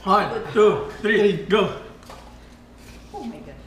1, 2, 3, go! Oh my gosh.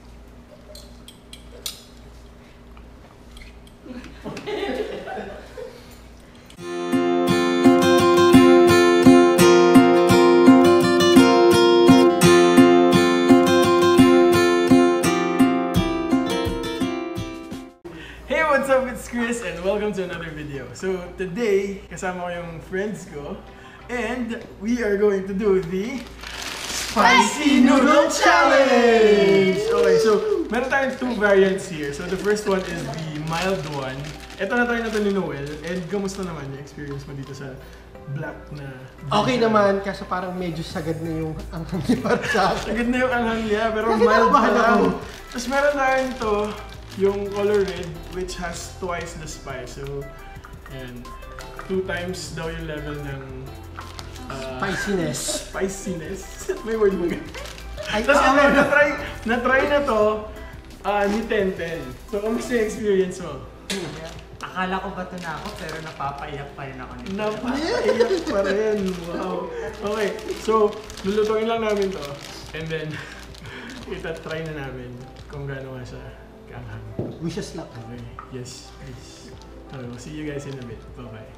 Hey, what's up? It's Chris and welcome to another video. So today, kasama ko yung friends ko and we are going to do the Spicy Noodle Challenge! Okay, so meron tayong two variants here. So the first one is the mild one. Ito na tayo na ito ni Noel. And kamusta naman yung experience mo dito sa black na... Okay naman, kasi parang medyo sagad na yung anghang niya para sa akin. Sagad na yung anghang niya, pero mild pa lang. Tapos meron tayo ito, yung color red, which has twice the spice. So, ayan. 2 times daw yung level ng... Spiciness. Spiciness. May word ba ganun? Tapos na-try na to ni Tenten. So, kamusta yung experience mo? Akala ko bato na ako pero napapaiyak pa rin ako nito. Napaiyak pa rin. Wow. Okay. So, lulutuin lang namin to. And then, itatry na namin kung gaano nga siya kaanghang. Wishes luck. Okay. Yes, please. Okay, we'll see you guys in a bit. Bye-bye.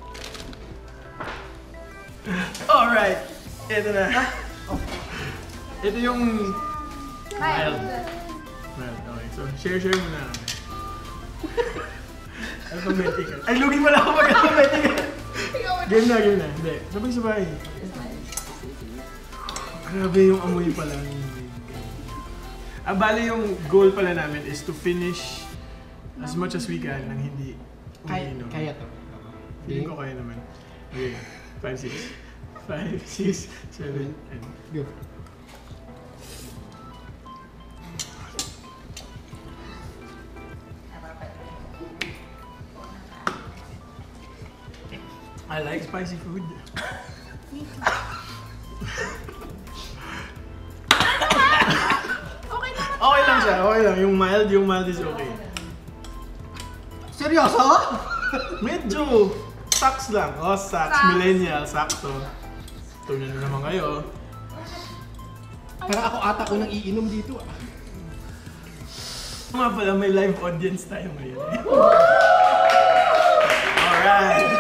Alright! Ito na. Ito yung mild. Mild, okay. So, share muna kami. Alphabetical. Ay, lugi mo na ako mag-alphabetical! Game na. Hindi. Sabay-sabay. Grabe yung amoy pa lang. Bali yung goal pala namin is to finish as much as we can nang hindi umiinom. Kaya to. Feeling ko kaya naman. Okay. 5, 6, 7, and go. I like spicy food. Okay lang siya, okay lang. Yung mild is okay. Seryoso? Medyo sucks lang. Oh, sucks. Millennial, sakto. Tunan na naman kayo. Parang ako ata ko nang iinom dito ah. Nga pala, may live audience tayo ngayon. Alright!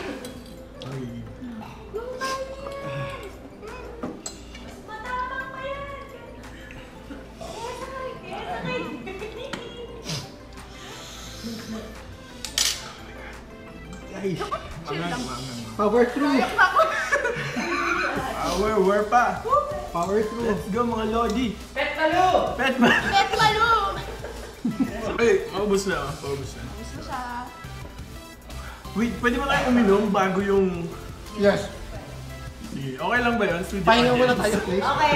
Guys, Mangang. power through. Where pa? Power through. Let's go mga Lodi! Pet Malo! Pet man! Pet Malo! Ay, maubos na. Paubos na. Gusto siya. Wait, pwede ba tayo uminom bago yung... Yes. Sige, okay lang ba yun? Studio Pahinga muna audience. tayo, please. Okay!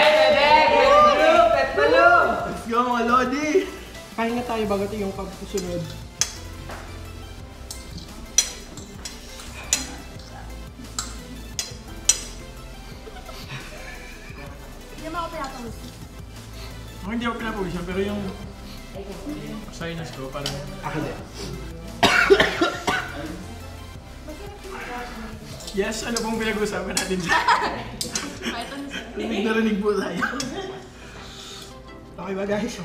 Pet Malo! Let's go mga Lodi! Pahinga tayo bago ito yung pagsusunod. Hindi mo ako pinapawis. Ako hindi ako pinapawisan, pero yung sinus ko parang... Ako din. Yes, ano pong pinag-usapan natin dyan? Kahit ano siya. Narinig po tayo. Okay ba guys?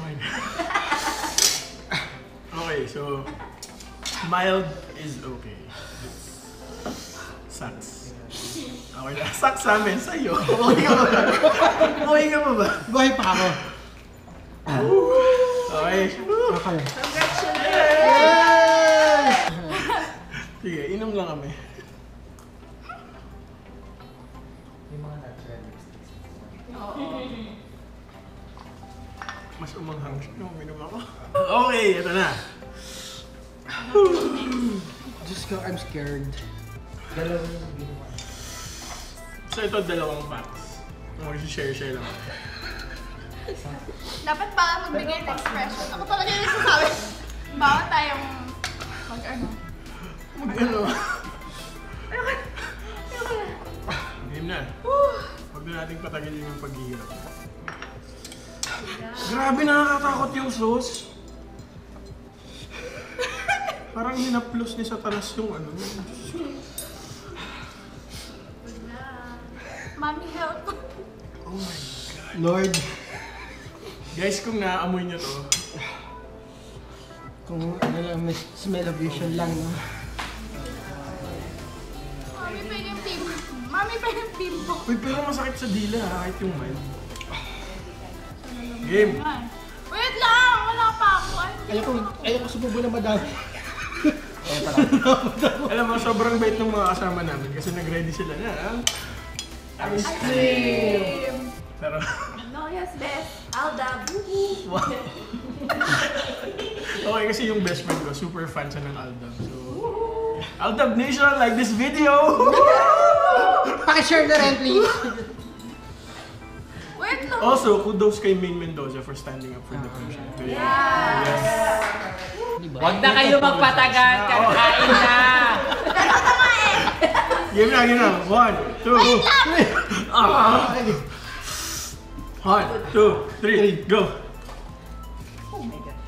Okay, so... Mild is okay. Sucks. Okay lang. Sucks sa amin, sa'yo. Okay ka ba ba? Okay ka ba ba? Buhay pa ako. Okay. Okay. Sige, inom lang kami. Yung mga natural Mas umanghang siya nung uminom ako. Okay, ito na. Just go, I'm scared. Dalawa yung ginawa. So ito, dalawang packs. Mag-share lang. Dapat ba magbigay ng expression? Ako talaga yung nagsasabi. Bawat tayong mag-ano. Mag-ano? Game na. Huwag na nating patagilin yung paghihirap. Grabe, nakakatakot yung sauce. Parang hinaplos ni Satanas yung ano. Mommy, help. Oh my God. Lord, Guys, kung naaamoy nyo to, kung ano lang, may smell of vision lang, no? Mami, pa yung team. Mami, pa yung team mo. uy, pero masakit sa dila ha, kahit yung mild. Game. Wait lang! Wala pa ako. Ayoko sububo na madami. Alam mo, sobrang bait ng mga kasama namin kasi nag-ready sila na. Ice cream! Pero, No, yes, best. Alda, boo-boo. okay kasi yung best friend ko, super fan siya ng Aldab. So, Aldab Nation, like this video! Pakishare na rin, please. Wait lang. Also, kudos kay Main Mendoza for standing up for the country. Yes. Huwag na kayo magpatagal, kakain na! Game na, game na. 1, 2, 1, 2, 3, go! Oh my God.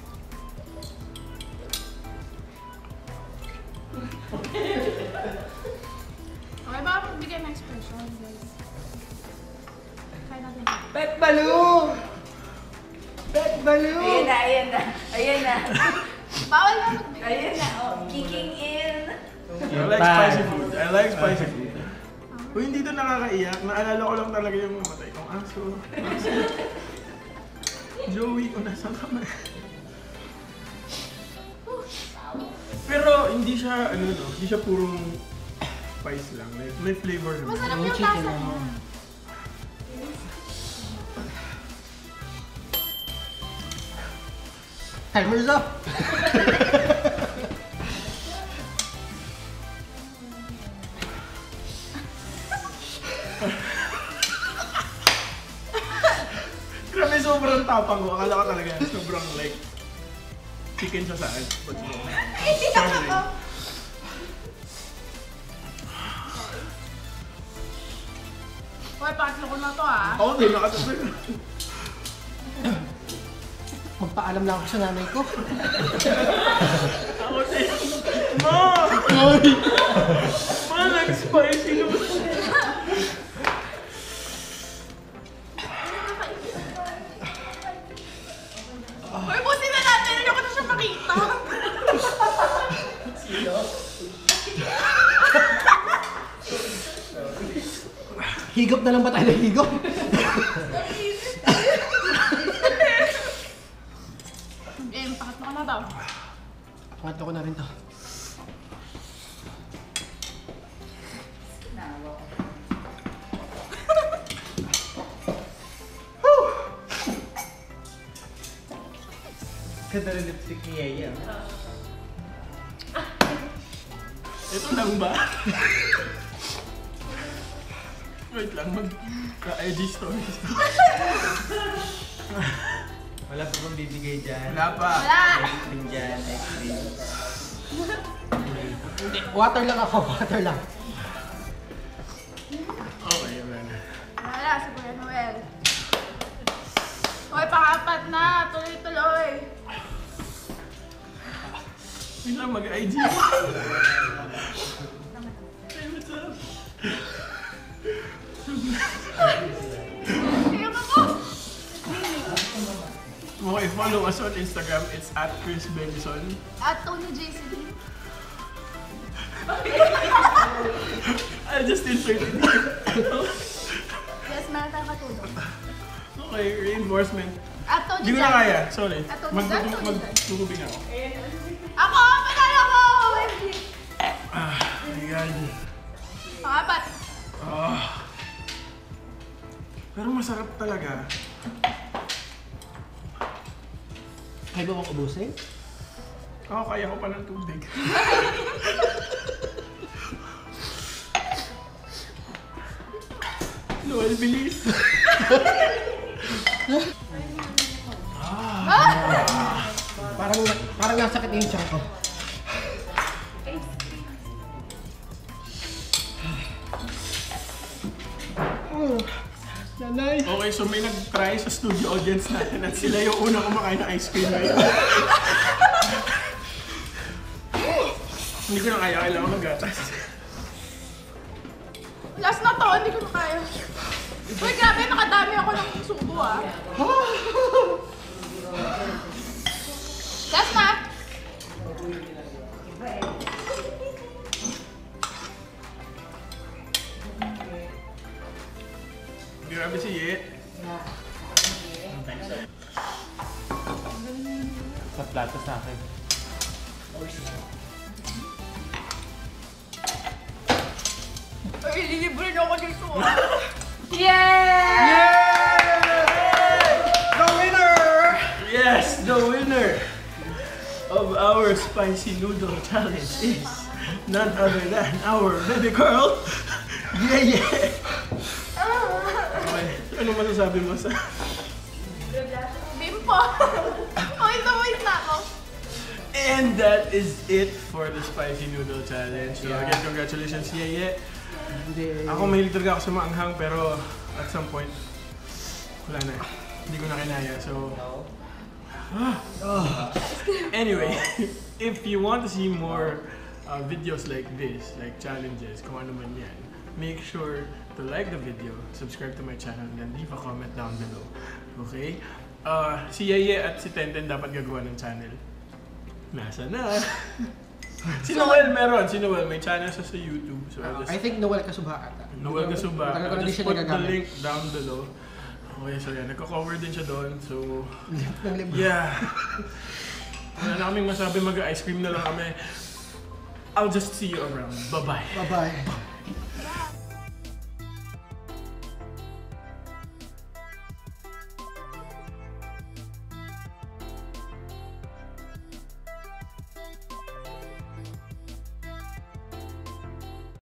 Okay ba? Bigay ng expression, guys. Try natin. Pet Baloo! Pet Baloo! Ayan na, ayan na. Ayan na. Bawal na magbigay. Ayan na, oh. Kicking in. I like spicy food. I like spicy food. Uy, hindi to nakakaiyak. Naalala ko lang talaga yung mamatay kong aso. Joey, kung nasaan ka man. Pero hindi siya, ano no, hindi siya purong spice lang. May flavor naman. Masarap yung lasa niya. Timer's up! Grabe, sobrang tapang ko. Akala ko talaga sobrang like chicken siya sa akin. But no. Sorry. Hoy, pangatlo ko na to ah. Ako din, nakatapos. Magpaalam lang ako sa nanay ko. Ako din. Ma! Ma, nag-spicy naman. Hoy, busin na natin. Hindi ko na siya makita. Higop na lang ba tayo ng higop? Game, pangatlo ko na daw. Pangatlo ko na rin to. Ganda rin lipstick ni Yaya. Ito lang ba? Wait lang, mag-IG stories. Wala pa bang bibigay dyan? Wala pa. Wala. Ice cream dyan, ice cream. Hindi, water lang ako, water lang. Okay, wala na. Wala, si Kuya Noel. Hoy, pangapat na. Tuloy-tuloy. Wait lang, mag-IG. Hey, what's up? Kaya ako. Okay, follow us on Instagram. It's @ChrisBenison. At Tony JCD. I'll just insert it. Yes, meron tayong katulong. Okay, reinforcement. At Tony Hindi ko na Jan. kaya, sorry. At Tony Jan, Tony Jan. Magtutubig ako. Ako! Panalo ko! Ah, my God. Pangapat. Ah. Pero masarap talaga. Kaya ba bang ubusin? Ako, kaya ko pa ng tubig. Noel, bilis. Parang nasakit yung tiyan ko. Nanay! Okay, so may nag-try sa studio audience natin at sila yung unang kumakain ng ice cream ngayon. Hindi ko na kaya, kailangan mag-gatas. Wala Last na to, hindi ko na kaya. Uy, grabe, nakadami ako ng subo ah. Last na. Grabe si Ye. Sa plato sa akin. Uy, lilibre niyo ako dito ah. The winner! Yes, the winner of our spicy noodle challenge is none other than our baby girl. Yeah. Okay, ano masasabi mo sa... Bimpo. Wait na ako. And that is it for the spicy noodle challenge. So again, congratulations, Yeye. Ako mahilig talaga ako sa maanghang pero at some point, wala na. Hindi ko na kinaya. So, anyway, if you want to see more videos like this, like challenges, kung ano man yan, make sure to like the video, subscribe to my channel, and then leave a comment down below. Okay? Si Yeye at si Tenten dapat gagawa ng channel. Nasa na? Si Noel meron. Si Noel may channel sa YouTube. So I think Noel Kasubha ata. Noel Kasubha. Tagal ko na I'll di just siya put the nagagamit. link down below. Okay, so yan. Nagko-cover din siya doon. So, Ng libro. yeah. Wala na kaming masabi. Mag-ice cream na lang kami. I'll just see you around. Bye-bye. Bye-bye.